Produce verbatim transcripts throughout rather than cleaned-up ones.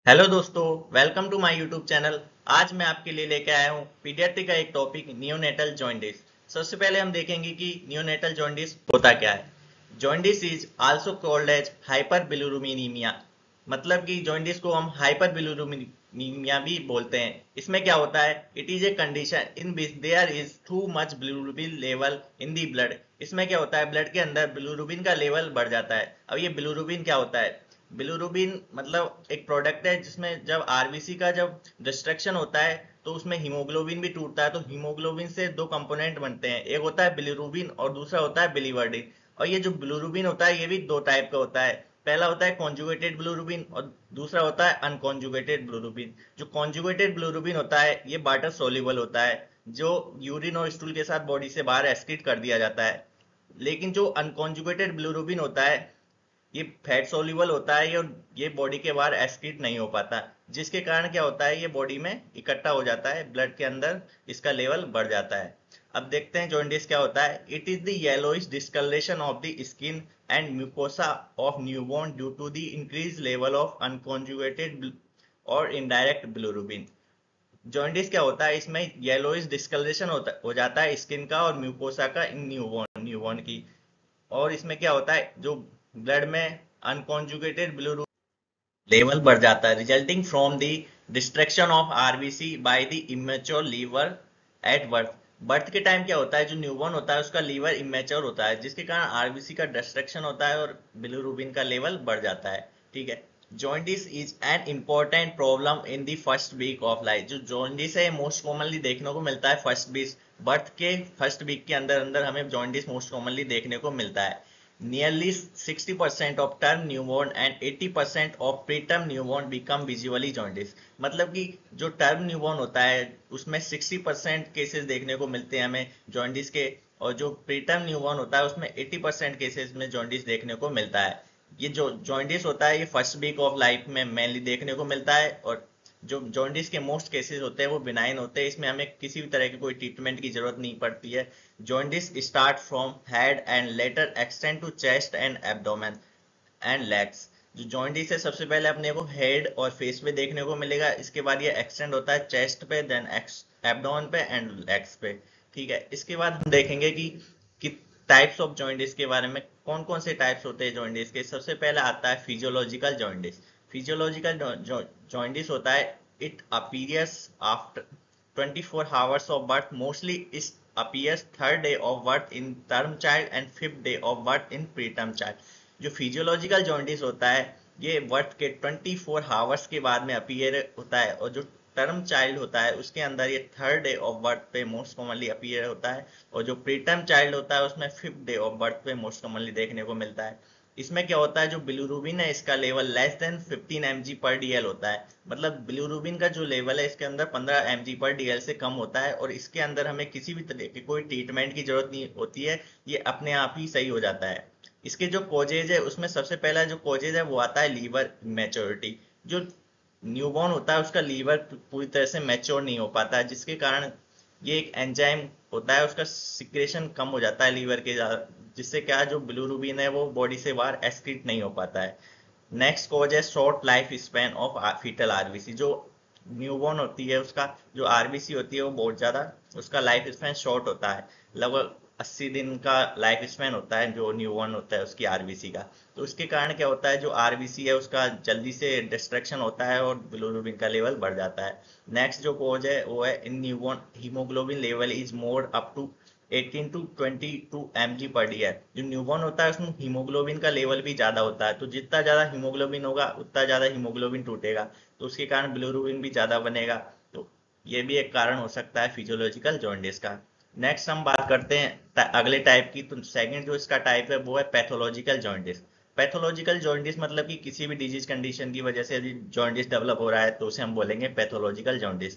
Hello दोस्तों, welcome to my YouTube channel. आज मैं आपके लिए लेके आया हूँ पीडियाट्रिक का एक टॉपिक, नियोनेटल जॉन्डिस। सबसे पहले हम देखेंगे कि नियोनेटल जॉन्डिस होता क्या है। Jaundice is also called as hyperbilirubinemia. मतलब कि जॉन्डिस को हम हाइपर बिलिरुबिनीमिया भी बोलते हैं। इसमें क्या होता है, it is a condition in which there is too much bilirubin level in the blood. इसमें क्या होता है, ब्लड के अंदर बिलिरुबिन का लेवल बढ़ जाता है। अब ये बिलिरुबिन क्या होता है? बिलिरुबिन मतलब एक प्रोडक्ट है जिसमें जब आरबीसी का जब डिस्ट्रक्शन होता है तो उसमें हीमोग्लोबिन भी टूटता है। तो हीमोग्लोबिन से दो कंपोनेंट बनते हैं, एक होता है बिलिरुबिन और दूसरा होता है बिलीवर्डिन। और ये जो बिलिरुबिन होता है ये भी दो टाइप का होता है। पहला होता है कॉन्जुगेटेड बिलिरुबिन और दूसरा होता है अनकॉन्जुगेटेड बिलिरुबिन। जो कॉन्जुगेटेड बिलिरुबिन होता है ये वाटर सोल्यूबल होता है, जो यूरिन और स्टूल के साथ बॉडी से बाहर एक्सक्रीट कर दिया जाता है। लेकिन जो अनकॉन्जुगेटेड बिलिरुबिन होता है ये फैट सोल्यूबल होता है, और ये बॉडी के बाहर एक्सक्रीट नहीं हो पाता, जिसके कारण क्या होता है, ये बॉडी में इकट्ठा हो जाता है, ब्लड के अंदर इसका लेवल बढ़ जाता है। अब देखते हैं जॉन्डिस क्या होता है। It is the yellowish discoloration of the skin and mucosa of newborn due to the increase level of unconjugated और इनडायरेक्ट बिलिरुबिन। जॉन्डिस क्या होता है, इसमें येलोइश डिस्कलरेशन होता हो जाता है स्किन का और म्यूकोसा का इन न्यूबॉर्न न्यूबॉर्न की। और इसमें क्या होता है, जो ब्लड में अनकॉन्जुगेटेड बिलिरुबिन लेवल बढ़ जाता है, resulting from the destruction of RBC by the immature liver at birth. Birth के टाइम क्या होता है, जो न्यूबॉर्न होता है उसका लीवर इमेच्योर होता है, जिसके कारण आरबीसी का डिस्ट्रक्शन होता है और बिलिरुबिन का लेवल बढ़ जाता है। ठीक है। Jaundice is an important problem in the first week of life. जो जॉन्डिस है मोस्ट कॉमनली देखने को मिलता है फर्स्ट वीक, बर्थ के फर्स्ट वीक के अंदर अंदर हमें जॉन्डिस मोस्ट कॉमनली देखने को मिलता है। Nearly sixty percent of term newborn and eighty percent of preterm newborn become visually jaundice। मतलब कि जो टर्म न्यूबॉर्न होता है उसमें सिक्सटी परसेंट केसेस देखने को मिलते हैं हमें जॉन्डिस के, और जो प्रीटर्म न्यूबॉर्न होता है उसमें एटी परसेंट केसेस में जॉन्डिस देखने को मिलता है। ये जो जॉन्डिस होता है ये फर्स्ट वीक ऑफ लाइफ में मेनली देखने को मिलता है, और जो जॉन्डिस के मोस्ट केसेस होते हैं वो बिनाइन होते हैं, इसमें हमें किसी भी तरह की कोई ट्रीटमेंट की जरूरत नहीं पड़ती है। Jaundice start from head and later extend to chest and abdomen and legs. जो जॉन्डिस है सबसे पहले अपने को हेड और फेस पे देखने को मिलेगा, इसके बाद ये एक्सटेंड होता है चेस्ट पे, देन एब्डोमेन पे एंड लेग्स पे। ठीक है। इसके बाद हम देखेंगे कि, कि टाइप्स ऑफ जॉन्डिस के बारे में, कौन कौन से टाइप्स होते हैं जॉन्डिस के। सबसे पहले आता है फिजियोलॉजिकल जॉन्डिस। फिजियोलॉजिकल जॉन्डिस होता है, it appears after twenty four hours of birth, mostly is appears third day of birth in term child and fifth day of birth in preterm child। जो physiological jaundice होता है ये birth के twenty four hours के बाद में appear होता है, और जो टर्म चाइल्ड होता है उसके अंदर ये थर्ड डे ऑफ बर्थ पे मोस्ट कॉमनली अपीयर होता है, और जो प्रीटर्म चाइल्ड होता है उसमें फिफ्थ डे ऑफ बर्थ पे मोस्ट कॉमनली देखने को मिलता है। इसमें क्या होता है, जो बिलिरुबिन है इसका level less than fifteen M G per DL होता है। मतलब बिलिरुबिन का जो लेवल है इसके अंदर पंद्रह एम जी पर डीएल से कम होता है, और इसके अंदर हमें किसी भी तरह की कोई ट्रीटमेंट की जरूरत नहीं होती है, ये अपने आप ही सही हो जाता है। इसके जो कोजेज है उसमें सबसे पहला जो कोजेज है वो आता है लीवर मैच्योरिटी। जो न्यूबॉर्न होता है उसका लीवर पूरी तरह से मैच्योर नहीं हो पाता है, जिसके कारण ये एक एंजाइम होता है उसका सिक्रेशन कम हो जाता है लीवर के, जिससे क्या जो बिलिरुबिन है वो बॉडी से बाहर एक्सक्रीट नहीं हो पाता है। नेक्स्ट कॉज है short life span of fetal RBC. जो न्यूबॉर्न होती है उसका जो आरबीसी होती है वो बहुत ज्यादा, उसका लाइफ स्पैन शॉर्ट होता है, लगभग अस्सी दिन का लाइफ स्पैन होता है जो न्यूबॉर्न होता है उसकी आरबीसी का। तो उसके कारण क्या होता है, जो आरबीसी है उसका जल्दी से डिस्ट्रक्शन होता है और बिलिरुबिन का लेवल बढ़ जाता है। नेक्स्ट जो कोज है वो है in newborn haemoglobin level is more up to eighteen to twenty two M G per D है। जो न्यूबॉर्न होता है उसमें हीमोग्लोबिन का लेवल भी ज्यादा होता है, तो जितना ज्यादा हीमोग्लोबिन होगा उतना ज्यादा हीमोग्लोबिन टूटेगा, तो उसके कारण बिलिरुबिन भी ज्यादा बनेगा। तो ये भी एक कारण हो सकता है फिजियोलॉजिकल जॉन्डिस का। नेक्स्ट हम बात करते हैं अगले टाइप की। तो सेकंड जो इसका टाइप है वो है पैथोलॉजिकल जॉन्डिस। पैथोलॉजिकल जॉन्डिस मतलब कि किसी भी डिजीज कंडीशन की वजह से यदि जॉन्डिस डेवलप हो रहा है तो उसे हम बोलेंगे pathological jaundice.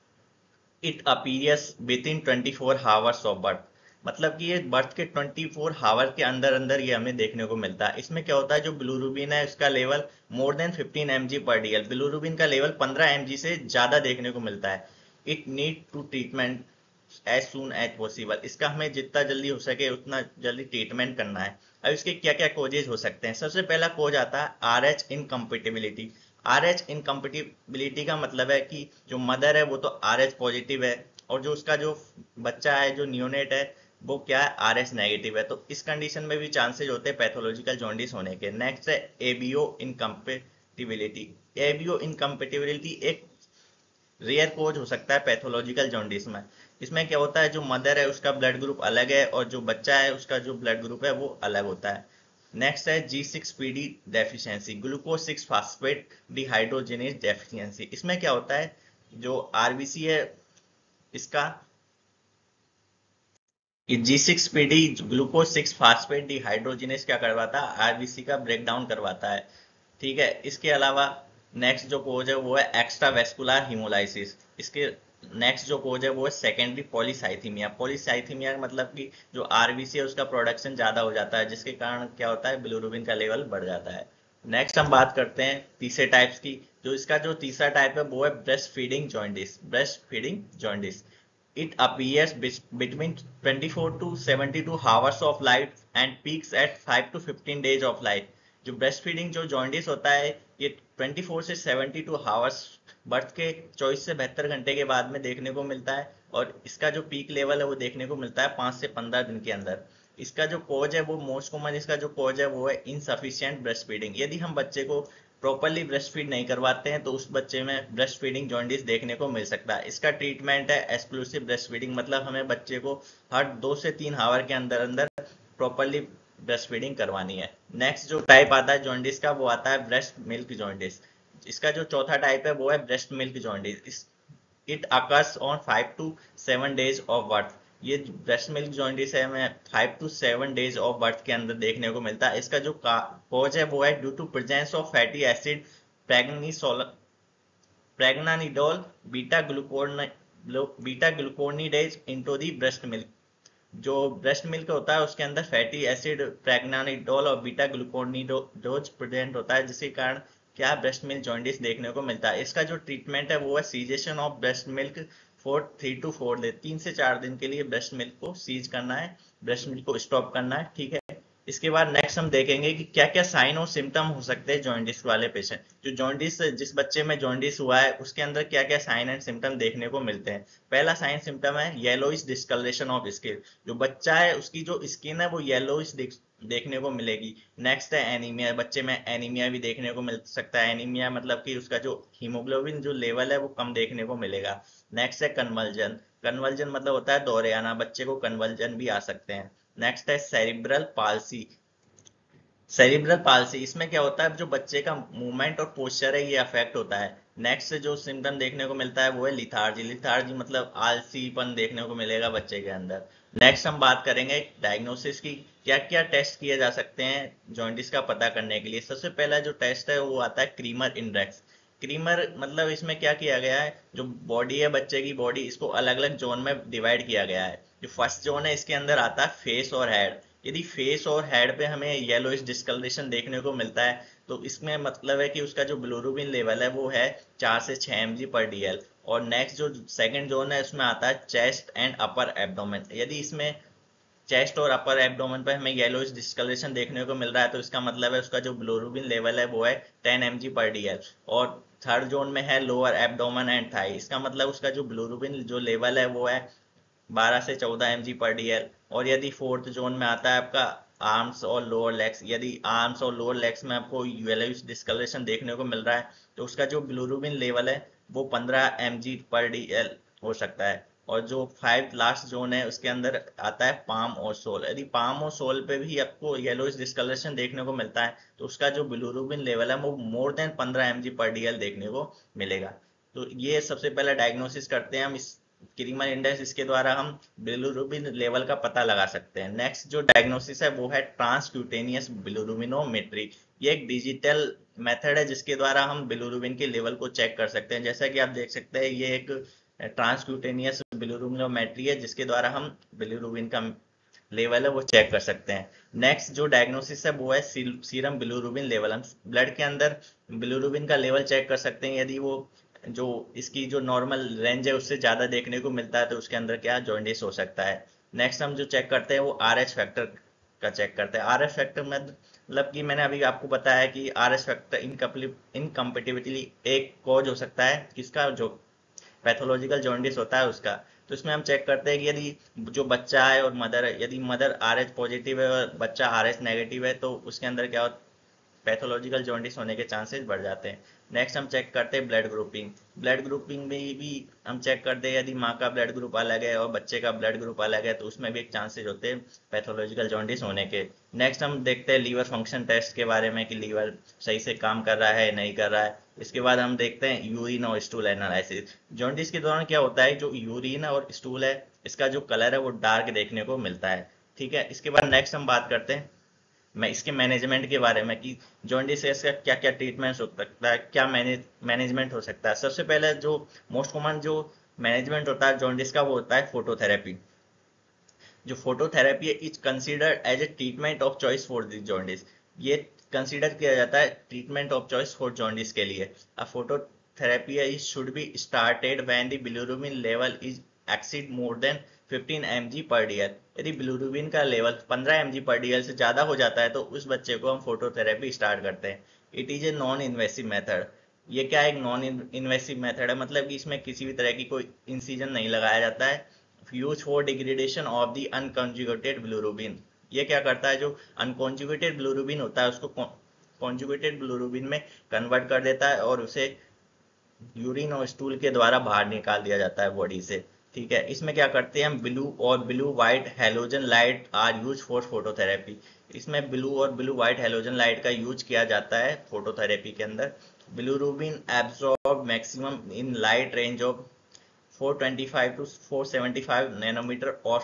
It appears within twenty four hours of birth. मतलब कि ये बर्थ के ट्वेंटी फोर हावर के अंदर अंदर ये हमें देखने को मिलता है। इसमें क्या होता है, जो बिलिरुबिन है उसका level more than fifteen M G per DL, bilirubin का लेवल पंद्रह एम जी से ज्यादा देखने को मिलता है। It need to treatment as soon as possible. इसका हमें जितना जल्दी हो सके उतना जल्दी ट्रीटमेंट करना है। अब इसके क्या क्या कोजेज हो सकते हैं। सबसे पहला कोज आता है R H incompatibility. R H incompatibility का मतलब है कि जो मदर है वो तो आर एच पॉजिटिव है और जो उसका जो बच्चा है जो न्यूनेट है वो क्या है आर एच नेगेटिव है, तो इस कंडीशन में भी चांसेस होते हैं पैथोलॉजिकल जॉन्डिस होने के। नेक्स्ट है एबीओ इनकम्पेटिबिलिटी। एबीओ इनकम्पेटिबिलिटी एक रेयर कोज हो सकता है पैथोलॉजिकल जॉन्डिस में। इसमें क्या होता है जो मदर है उसका ब्लड ग्रुप अलग है और जो बच्चा है उसका जो ब्लड ग्रुप है वो अलग होता है। नेक्स्ट है G six P D deficiency, glucose six phosphate dehydrogenase deficiency. इसमें क्या होता है जो आरबीसी है इसका ये G six P D glucose six phosphate dehydrogenase क्या करवाता है आरबीसी का ब्रेक डाउन करवाता है। ठीक है, इसके अलावा नेक्स्ट जो कोज है वो है एक्स्ट्रा वेस्कुलर हीमोलाइसिस। इसके नेक्स्ट जो कोज है वो है सेकेंडरी पॉलीसाइथीमिया। पॉलीसाइथीमिया मतलब कि जो आरबीसी है उसका प्रोडक्शन ज्यादा हो जाता है जिसके कारण क्या होता है बिलिरुबिन का लेवल बढ़ जाता है। नेक्स्ट हम बात करते हैं तीसरे टाइप्स की। जो इसका जो तीसरा टाइप है वो है breast feeding jaundice. Breast feeding jaundice it appears between twenty-four to seventy-two hours of life and peaks at five to fifteen days of life। जो ब्रेस्ट फीडिंग जो जॉन्डिस होता है ये चौबीस से बहत्तर आवर्स बर्थ के चौबीस से बहत्तर घंटे के बाद में देखने को मिलता है और इसका जो पीक लेवल है वो देखने को मिलता है पाँच से पंद्रह दिन के अंदर। इसका जो कोज है वो मोस्ट कॉमन इसका जो कोज है वो है इनसफिशिएंट ब्रेस्ट फीडिंग। यदि हम बच्चे को प्रॉपरली ब्रेस्ट फीड नहीं करवाते हैं तो उस बच्चे में ब्रेस्ट फीडिंग जॉन्डिस देखने को मिल सकता है। इसका ट्रीटमेंट है एक्सक्लूसिव ब्रेस्ट फीडिंग, मतलब हमें बच्चे को हर दो से तीन आवर के अंदर अंदर प्रॉपरली ब्रेस्ट फीडिंग करवानी है। नेक्स्ट जो टाइप आता है जॉन्डिस का वो आता है ब्रेस्ट मिल्क जॉन्डिस। इसका जो चौथा टाइप है वो है breast milk jaundice. It occurs on five to seven days of birth. ये ब्रेस्ट मिल्क जॉन्डिस है हमें five to seven days of birth के अंदर देखने को मिलता है। इसका जो कॉज है वो है due to presence of fatty acid pregnisol pregnanediol beta glucon beta glucuronidase into the breast milk. जो ब्रेस्ट मिल्क होता है उसके अंदर फैटी एसिड प्रेगनानिडोल और बीटा ग्लूकोनिडोज प्रेजेंट होता है जिसके कारण क्या ब्रेस्ट मिल्क जॉन्डिस देखने को मिलता है। इसका जो ट्रीटमेंट है वो है cessation of breast milk for three to four day. तीन से चार दिन के लिए ब्रेस्ट मिल्क को सीज करना है, ब्रेस्ट मिल्क को स्टॉप करना है। ठीक है, इसके बाद नेक्स्ट हम देखेंगे कि क्या क्या साइन और सिम्टम हो सकते हैं जॉन्डिस वाले पेशेंट। जो जॉन्डिस जिस बच्चे में जॉन्डिस हुआ है उसके अंदर क्या क्या साइन एंड सिम्टम देखने को मिलते हैं। पहला साइन सिम्टम है येलोइश डिस्कलरेशन ऑफ स्किन। जो बच्चा है उसकी जो स्किन है वो येलोइश देखने को मिलेगी। नेक्स्ट है एनीमिया। बच्चे में एनीमिया भी देखने को मिल सकता है। एनीमिया मतलब कि उसका जो हीमोग्लोबिन जो लेवल है वो कम देखने को मिलेगा। नेक्स्ट है कन्वर्जन। कन्वर्जन मतलब होता है दौरे आना, बच्चे को कन्वर्जन भी आ सकते हैं। नेक्स्ट है सेरिब्रल पाल्सी। सेरिब्रल पाल्सी इसमें क्या होता है जो बच्चे का मूवमेंट और पोस्चर है ये अफेक्ट होता है। नेक्स्ट जो सिम्टम देखने को मिलता है वो है लिथार्जी। लिथार्जी मतलब आलसीपन देखने को मिलेगा बच्चे के अंदर। नेक्स्ट हम बात करेंगे डायग्नोसिस की। क्या क्या टेस्ट किए जा सकते हैं जॉन्डिस का पता करने के लिए। सबसे पहला जो टेस्ट है वो आता है क्रीमर इंडेक्स। क्रीमर मतलब इसमें क्या किया गया है जो बॉडी है बच्चे की बॉडी इसको अलग अलग जोन में डिवाइड किया गया है। जो फर्स्ट जोन है इसके अंदर आता है फेस और हेड। यदि फेस और हेड पे हमें येलोइश डिस्कलरेशन देखने को मिलता है तो इसमें मतलब है कि उसका जो बिलिरुबिन लेवल है वो है चार से छह M G per D L. और नेक्स्ट जो सेकंड जोन है उसमें आता है चेस्ट एंड अपर एब्डोमेन। यदि इसमें चेस्ट और अपर एब्डोमेन पे हमें येलोइश डिस्कलरेशन देखने को मिल रहा है तो इसका मतलब है उसका जो बिलिरुबिन लेवल है वो है ten M G per D L. और थर्ड जोन में है लोअर एब्डोमेन एंड थाई। इसका मतलब उसका जो बिलिरुबिन जो लेवल है वो है बारह से चौदह M G per D L. और यदि फोर्थ जोन में आता है आपका आर्म्स और लोअर लेग्स। यदि आर्म्स और लोअर लेग्स में आपको येलोइश डिस्कलरेशन देखने को मिल रहा है तो उसका जो बिलिरुबिन लेवल है वो पंद्रह M G per D L हो सकता है। और जो फाइव लास्ट जोन है उसके अंदर आता है पाम और सोल। यदि पाम और सोल पे भी आपको येलोइश डिस्कलरेशन देखने को मिलता है तो उसका जो बिलिरुबिन लेवल है वो मोर देन पंद्रह M G per D L देखने को मिलेगा। तो ये सबसे पहला डायग्नोसिस करते हैं हम इस क्रीमर इंडेक्स। इसके द्वारा हम बिलिरुबिन लेवल का पता लगा सकते हैं। नेक्स्ट जो डायग्नोसिस है वो है ट्रांसक्यूटेनियस बिलिरुबिनोमेट्री। ये एक डिजिटल मेथड है जिसके द्वारा हम बिलिरुबिन के लेवल को चेक कर सकते हैं। जैसा कि आप देख सकते हैं ये एक ट्रांसक्यूटेनियस बिलिरुबिनोमेट्री है जिसके द्वारा हम बिलिरुबिन का लेवल है वो चेक कर सकते हैं। नेक्स्ट जो डायग्नोसिस है वो है सीरम बिलिरुबिन लेवल। हम ब्लड के अंदर बिलिरुबिन का लेवल चेक कर सकते हैं। यदि वो जो इसकी जो नॉर्मल रेंज है उससे ज्यादा देखने को मिलता है तो उसके अंदर क्या जॉन्डिस हो सकता है। नेक्स्ट हम जो चेक करते हैं वो आर एच फैक्टर का चेक करते हैं। आर एच फैक्टर में मतलब कि मैंने अभी आपको बताया कि आर एस फैक्टर इनकम्पेटिबिलिटी एक कॉज हो सकता है किसका, जो पैथोलॉजिकल जॉन्डिस होता है उसका। तो इसमें हम चेक करते हैं कि यदि जो बच्चा है और मदर है, यदि मदर आर एच पॉजिटिव है और बच्चा आर एच नेगेटिव है, तो उसके अंदर क्या पैथोलॉजिकल जॉन्डिस होने के चांसेस बढ़ जाते हैं। नेक्स्ट हम चेक करते हैं ब्लड ग्रुपिंग। ब्लड ग्रुपिंग में भी हम चेक करते हैं यदि माँ का ब्लड ग्रुप अलग है और बच्चे का ब्लड ग्रुप अलग है, तो उसमें भी एक चांसेस होते हैं पैथोलॉजिकल जॉन्डिस होने के। नेक्स्ट हम देखते हैं लीवर फंक्शन टेस्ट के बारे में कि लीवर सही से काम कर रहा है नहीं कर रहा है। इसके बाद हम देखते हैं यूरिन और स्टूल एनालिसिस। जॉन्डिस के दौरान क्या होता है, जो यूरिन और स्टूल है इसका जो कलर है वो डार्क देखने को मिलता है। ठीक है, इसके बाद नेक्स्ट हम बात करते हैं मैं इसके मैनेजमेंट के बारे में कि जॉन्डिस का क्या क्या ट्रीटमेंट हो सकता है, क्या मैनेज मैनेजमेंट हो सकता है। सबसे पहले जो मोस्ट कॉमन जो मैनेजमेंट होता है जॉन्डिस का वो होता है फोटोथेरेपी। जो फोटोथेरेपी है is considered as a treatment of choice for this jaundice. ये कंसिडर किया जाता है treatment of choice for jaundice के लिए। A phototherapy is should be started when the bilirubin level is exceed more than fifteen M G per DL. यदि bilirubin का level पंद्रह M G per DL से ज़्यादा हो जाता है तो उस बच्चे को हम फोटोथेरेपी स्टार्ट करते हैं। It is a non invasive method. ये क्या एक नॉन इन्वेसिव मेथड है, मतलब कि इसमें किसी भी तरह की कोई इंसिजन नहीं लगाया जाता है। Use for degradation of the unconjugated bilirubin. ये क्या करता है, जो अनकॉन्जुगेटेड बिलिरुबिन होता है उसको कॉन्जुगेटेड बिलिरुबिन में कन्वर्ट कर देता है और उसे यूरिन और स्टूल के द्वारा बाहर निकाल दिया जाता है बॉडी से। ठीक है, इसमें क्या करते हैं हम ब्लू और blue white halogen light are use for phototherapy. इसमें ब्लू और ब्लू व्हाइट हेलोजन लाइट का यूज किया जाता है फोटोथेरेपी के अंदर। Bilirubin absorb maximum in light range of four twenty five to four seventy five nanometer और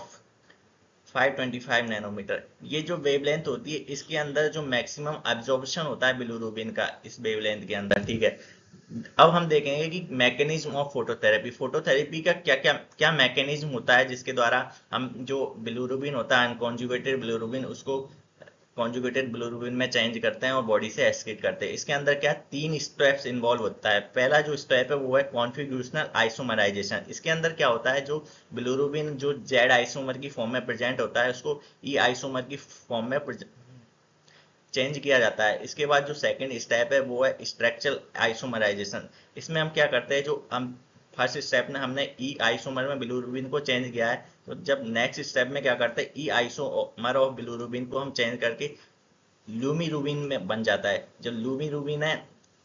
फाइव ट्वेंटी फाइव नैनोमीटर। ये जो वेवलेंथ होती है इसके अंदर जो मैक्सिमम एब्जॉर्प्शन होता है बिलिरुबिन का इस वेवलेंथ के अंदर। ठीक है, अब हम देखेंगे कि मैकेनिज्म ऑफ फोटोथेरेपी। फोटोथेरेपी का क्या क्या क्या मैकेनिज्म होता है जिसके द्वारा हम जो बिलिरुबिन होता है अनकॉन्जुगेटेड बिलिरुबिन उसको कॉन्जुगेटेड बिलिरुबिन में चेंज करते हैं और बॉडी से एक्सक्रीट करते हैं। इसके अंदर क्या तीन स्टेप्स इन्वॉल्व होता है। पहला जो स्टेप है वो है कॉन्फिग्रेशनल आइसोमराइजेशन। इसके अंदर क्या होता है, जो बिलिरुबिन जो जेड आइसोमर की फॉर्म में प्रेजेंट होता है उसको ई आइसोमर की फॉर्म में चेंज किया जाता है। इसके बाद जो सेकंड स्टेप है वो है स्ट्रक्चरल आइसोमराइजेशन। इसमें हम क्या करते हैं, जो हम फर्स्ट स्टेप में हमने ई आइसोमर में बिलिरुबिन को चेंज किया है, तो जब नेक्स्ट स्टेप में क्या करते हैं ई आइसोमर ऑफ बिलिरुबिन को हम चेंज करके ल्यूमिरुबिन में बन जाता है। जब ल्यूमिरुबिन है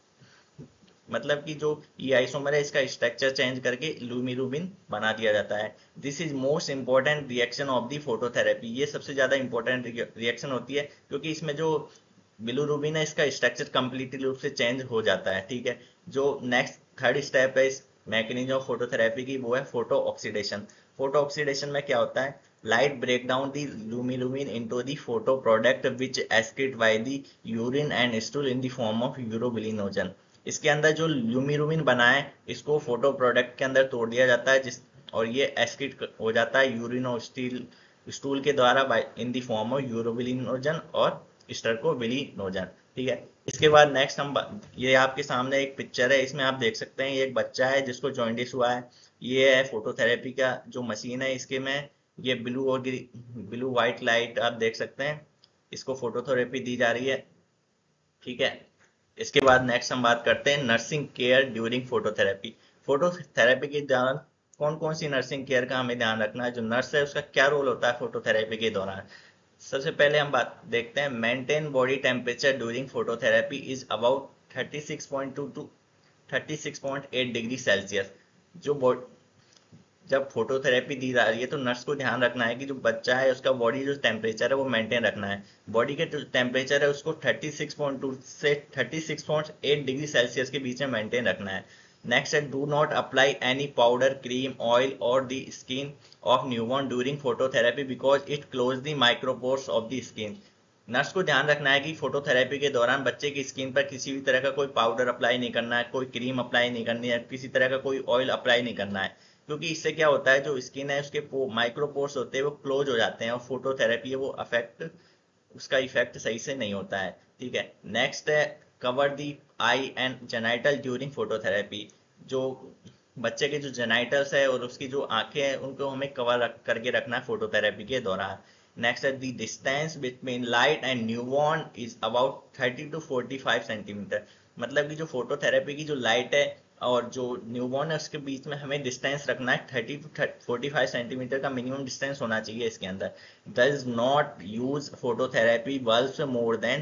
मतलब कि जो ई आइसोमर है इसका स्ट्रक्चर चेंज करके ल्यूमिरुबिन बना दिया जाता है। This is most important reaction of the phototherapy. ये सबसे ज्यादा इंपॉर्टेंट रिएक्शन होती है क्योंकि इसमें जो बिलिरुबिन है इसका स्ट्रक्चर कंप्लीटली रूप से चेंज हो जाता है। ठीक है, जो नेक्स्ट थर्ड स्टेप है इस मैकेनिज्म ऑफ फोटोथेरेपी की वो है फोटो ऑक्सीडेशन। फोटो ऑक्सीडेशन में क्या होता है, light break down the lumirubin into the photo product which excrete by the urine and stool in the form of urobilinogen. इसके अंदर जो ल्यूमिरुबिन बना है इसको फोटो प्रोडक्ट के अंदर तोड़ दिया जाता है जिस और ये एक्सक्रीट हो जाता है यूरिन और स्टील स्टूल के द्वारा in the form of urobilinogen और स्टर्कोबिलिनोजन। ठीक है, इसके बाद नेक्स्ट हम ये आपके सामने एक पिक्चर है, इसमें आप देख सकते हैं ये एक बच्चा है जिसको जॉन्डिस हुआ है। ये है फोटोथेरेपी का जो मशीन है, इसके में ये ब्लू और ब्लू व्हाइट लाइट आप देख सकते हैं, इसको फोटोथेरेपी दी जा रही है। ठीक है, इसके बाद नेक्स्ट हम बात करते हैं nursing care during phototherapy. Phototherapy के दौरान कौन कौन सी नर्सिंग केयर का हमें ध्यान रखना है, जो नर्स है उसका क्या रोल होता है फोटोथेरेपी के दौरान। सबसे पहले हम बात देखते हैं maintain body temperature during phototherapy is about thirty six point two to thirty six point eight degree celsius. जो जब फोटोथेरेपी दी जा रही है तो नर्स को ध्यान रखना है कि जो बच्चा है उसका बॉडी जो टेम्परेचर है वो मेंटेन रखना है। बॉडी के टेम्परेचर है उसको थर्टी सिक्स पॉइंट टू से thirty six point eight degree celsius के बीच में मेंटेन रखना है। नेक्स्ट है do not apply any powder cream oil और the skin of newborn during phototherapy because it close the micropores of the skin. Nurse को ध्यान रखना है कि फोटोथेरेपी के दौरान बच्चे की स्किन पर किसी भी तरह का कोई पाउडर अप्लाई नहीं करना है, कोई क्रीम अप्लाई नहीं करनी है, किसी तरह का कोई ऑयल अप्लाई नहीं करना है, क्योंकि इससे क्या होता है जो स्किन है उसके माइक्रोपोर्स होते हैं वो क्लोज हो जाते हैं और फोटोथेरेपी है वो अफेक्ट उसका इफेक्ट सही से नहीं होता है। ठीक है, नेक्स्ट है cover the eye and genital during phototherapy. जो बच्चे के जो जेनाइटल्स है और उसकी जो आंखें हैं उनको हमें कवर रख, करके रखना है फोटोथेरेपी के दौरान। नेक्स्ट है the distance between light and newborn is about thirty to forty five centimeter. मतलब कि जो फोटोथेरेपी की जो लाइट है और जो न्यूबॉर्न है उसके बीच में हमें डिस्टेंस रखना है thirty to forty five centimeter का मिनिमम डिस्टेंस होना चाहिए इसके अंदर। Does not use phototherapy bulbs more than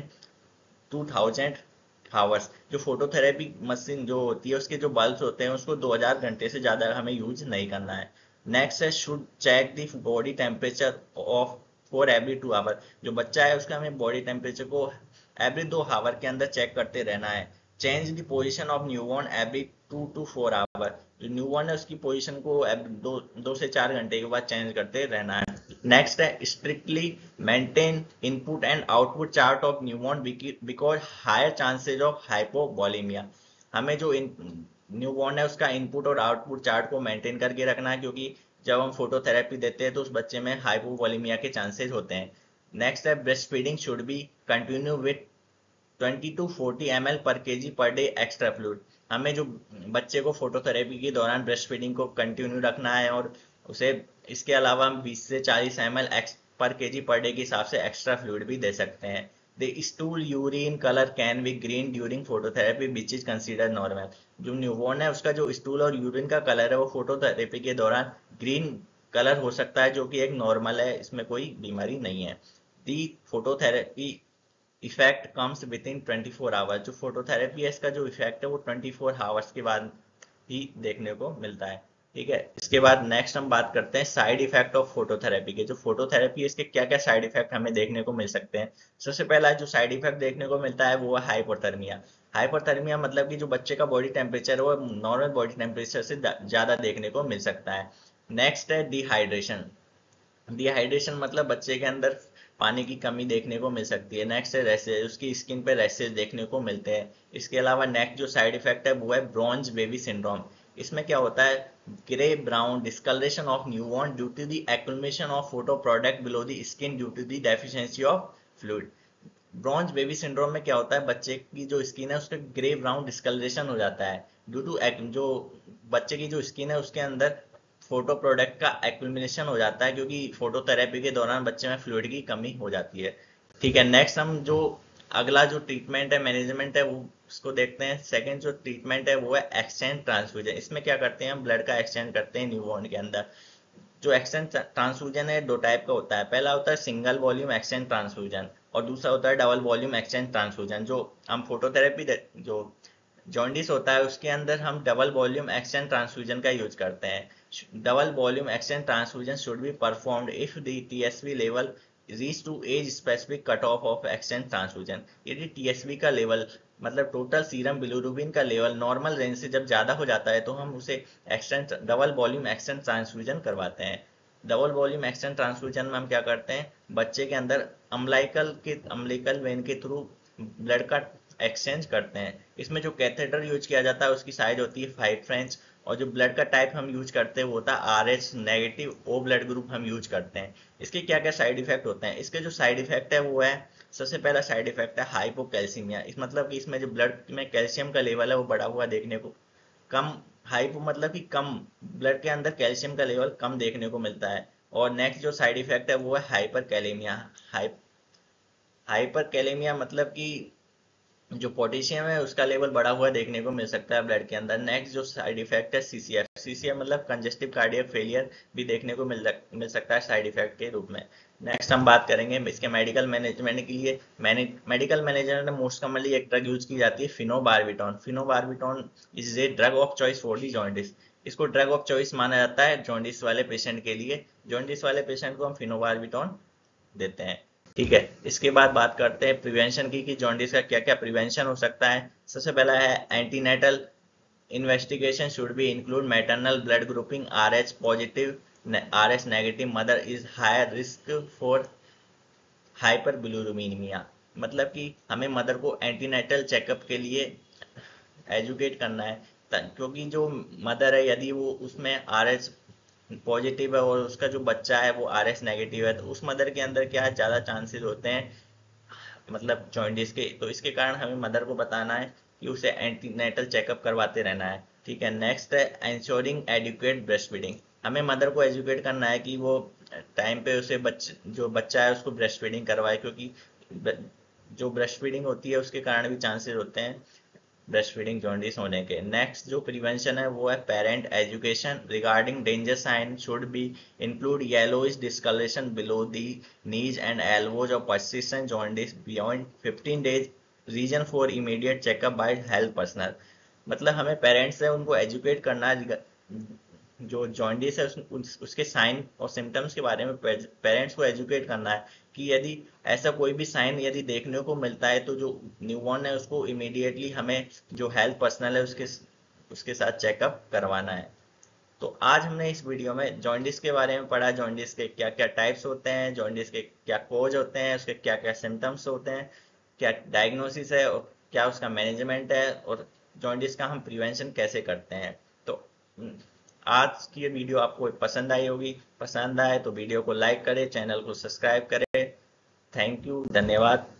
two thousand hours. जो फोटोथेरेपी मशीन जो होती है उसके जो बल्ब्स होते हैं उसको दो हज़ार घंटे से ज्यादा हमें यूज नहीं करना है। नेक्स्ट है should check the body temperature of for every two hour. जो बच्चा है उसका हमें बॉडी टेम्परेचर को एवरी दो आवर के अंदर चेक करते रहना है। Change the position of newborn every two to four hour. जो न्यूबॉर्न है उसकी पोजीशन को दो दो से चार घंटे के बाद चेंज करते रहना है। नेक्स्ट है strictly maintain input and output chart of newborn because higher chances of hypovolemia. हमें जो न्यूबॉर्न है उसका इनपुट और आउटपुट चार्ट को मेंटेन करके रखना है, क्योंकि जब हम फोटोथेरेपी देते हैं तो उस बच्चे में हाइपोवॉलीमिया के चांसेस होते हैं। नेक्स्ट है breast feeding should be continue with twenty to forty M L per K ji per day extra fluid. हमें जो बच्चे को फोटोथेरेपी के दौरान ब्रेस्ट फीडिंग को कंटिन्यू रखना है और उसे इसके अलावा हम बीस से चालीस एम एल पर के जी पर डे के हिसाब से एक्स्ट्रा फ्लूइड भी दे सकते हैं। The stool urine colour can be green during phototherapy which is consider normal. जो न्यूबॉर्न है उसका जो स्टूल और यूरिन का कलर है वो फोटोथेरेपी के दौरान ग्रीन कलर हो सकता है, जो कि एक नॉर्मल है, इसमें कोई बीमारी नहीं है। The phototherapy effect comes within twenty four hours. जो फोटोथेरेपी है इसका जो इफेक्ट है वो ट्वेंटी फोर आवर्स के बाद ही देखने को मिलता है। ठीक है, इसके बाद नेक्स्ट हम बात करते हैं साइड इफेक्ट ऑफ फोटोथेरेपी के। जो फोटोथेरेपी है इसके क्या क्या साइड इफेक्ट हमें देखने को मिल सकते हैं। सबसे पहला जो साइड इफेक्ट देखने को मिलता है वो है हाइपोथर्मिया। हाइपोथर्मिया मतलब कि जो बच्चे का बॉडी टेम्परेचर है वो नॉर्मल बॉडी टेम्परेचर से ज्यादा देखने को मिल सकता है। नेक्स्ट है डिहाइड्रेशन। डिहाइड्रेशन मतलब बच्चे के अंदर पानी की कमी देखने को मिल सकती है। नेक्स्ट है रैशेज, उसकी स्किन पे रैशेज देखने को मिलते हैं। इसके अलावा नेक्स्ट जो साइड इफेक्ट है वो है ब्रॉन्ज बेबी सिंड्रोम। इसमें क्या होता है, grey brown discoloration of newborn due to the accumulation of photo product below the skin due to the deficiency of fluid. Bronze baby syndrome में क्या होता है, बच्चे की जो स्किन है उसका ग्रे ब्राउन डिस्कलरेशन हो जाता है ड्यू टू जो बच्चे की जो स्किन है उसके अंदर फोटो प्रोडक्ट का एक्युमुलेशन हो जाता है, क्योंकि फोटोथेरेपी के दौरान बच्चे में फ्लूइड की कमी हो जाती है। ठीक है, नेक्स्ट हम जो अगला जो ट्रीटमेंट है मैनेजमेंट है वो उसको देखते हैं। सेकंड जो ट्रीटमेंट है वो है एक्सचेंज ट्रांसफ्यूजन। इसमें क्या करते हैं, हम ब्लड का एक्सचेंज करते हैं न्यूबॉर्न के अंदर। जो एक्सचेंज ट्रांसफ्यूजन है दो टाइप का होता है। पहला होता है सिंगल वॉल्यूम एक्सचेंज ट्रांसफ्यूजन और दूसरा होता है डबल वॉल्यूम एक्सचेंज ट्रांसफ्यूजन। जो हम फोटोथेरेपी जो जॉन्डिस होता है उसके अंदर हम डबल वॉल्यूम एक्सचेंज ट्रांसफ्यूजन का यूज करते हैं। Double volume exchange transfusion should be performed if the TSB level reach to as specific cut off of exchange transfusion. यदि टीएसवी का लेवल मतलब टोटल सीरम बिलिरुबिन का लेवल नॉर्मल रेंज से जब ज्यादा हो जाता है तो हम उसे exchange double volume exchange transfusion करवाते हैं। डबल वॉल्यूम एक्सचेंज ट्रांसफ्यूजन में हम क्या करते हैं, बच्चे के अंदर अम्लाइकल के अम्लिकल वेन के थ्रू ब्लड का एक्सचेंज करते हैं। इसमें जो कैथेटर यूज किया जाता है उसकी साइज होती है फाइव फ्रेंच और जो ब्लड का टाइप हम यूज करते हैं वो होता है R H negative, O blood group हम यूज करते हैं। इसके क्या क्या साइड इफेक्ट होते हैं, इसके जो साइड इफेक्ट है वो है, सबसे पहला साइड इफेक्ट है हाइपोकैल्सीमिया। इस मतलब कि इसमें जो ब्लड में कैल्शियम का लेवल है वो बढ़ा हुआ देखने को कम, हाइपो मतलब कि कम, ब्लड के अंदर कैल्शियम का लेवल कम देखने को मिलता है। और नेक्स्ट जो साइड इफेक्ट है वो है हाइपर कैलेमिया। हाइपर कैलेमिया मतलब कि जो पोटेशियम है उसका लेवल बढ़ा हुआ देखने को मिल सकता है ब्लड के अंदर। नेक्स्ट जो साइड इफेक्ट है सीसीएफ। सीसीएफ मतलब कंजेस्टिव कार्डियक फेलियर भी देखने को मिल मिल सकता है साइड इफेक्ट के रूप में। नेक्स्ट हम बात करेंगे इसके मेडिकल मैनेजमेंट के लिए। मेडिकल मैनेजमेंट में मोस्ट कॉमनली एक ड्रग यूज की जाती है phenobarbitone. Phenobarbitone is a drug of choice for the jaundice. इसको ड्रग ऑफ चॉइस माना जाता है जॉन्डिस वाले पेशेंट के लिए। जॉन्डिस वाले पेशेंट को हम फिनोबार्बिटॉन देते हैं। ठीक है, इसके बाद बात करते हैं प्रिवेंशन की कि जॉन्डिस का क्या क्या प्रिवेंशन हो सकता है। सबसे पहला है antenatal investigation should be include maternal blood grouping R H positive, R H negative mother is higher risk for hyperbilirubinemia. मतलब कि हमें मदर को एंटीनेटल चेकअप के लिए एजुकेट करना है, क्योंकि जो मदर है यदि वो उसमें आर एच पॉजिटिव है और उसका जो बच्चा है वो आर एस नेगेटिव है तो उस मदर के अंदर क्या है, ज्यादा चांसेस होते हैं मतलब जॉन्डिस के। तो इसके कारण हमें मदर को बताना है कि उसे एंटीनेटल चेकअप करवाते रहना है। ठीक है, नेक्स्ट है एंश्योरिंग एडिक्वेट ब्रेस्ट फीडिंग। हमें मदर को एजुकेट करना है कि वो टाइम पे उसे बच जो बच्चा है उसको ब्रेस्ट फीडिंग करवाए, क्योंकि जो ब्रेस्ट फीडिंग होती है उसके कारण भी चांसेस होते हैं ब्रेस्ट फीडिंग जॉन्डिस होने के। नेक्स्ट जो प्रिवेंशन है वो है parent education regarding danger sign should be include yellowish discoloration below the knees and elbows और persistent jaundice beyond fifteen days, reason for immediate checkup by health personal. मतलब हमें parents है उनको एजुकेट करना है, जो जॉन्डिस है उस, उस, उसके साइन और सिम्टम्स के बारे में पेरेंट्स को एजुकेट करना है कि यदि ऐसा कोई भी साइन यदि देखने को मिलता है तो जो न्यूबॉर्न है उसको इमीडिएटली हमें जो हेल्थ पर्सनल है उसके उसके साथ चेकअप करवाना है। तो आज हमने इस वीडियो में जॉन्डिस के बारे में पढ़ा, जॉन्डिस के क्या क्या टाइप्स होते हैं, जॉन्डिस के क्या कोज होते हैं, उसके क्या क्या सिम्टम्स होते हैं, क्या डायग्नोसिस है और क्या उसका मैनेजमेंट है, और जॉन्डिस का हम प्रिवेंशन कैसे करते हैं। तो आज की ये वीडियो आपको पसंद आई होगी, पसंद आए तो वीडियो को लाइक करें, चैनल को सब्सक्राइब करें। थैंक यू, धन्यवाद।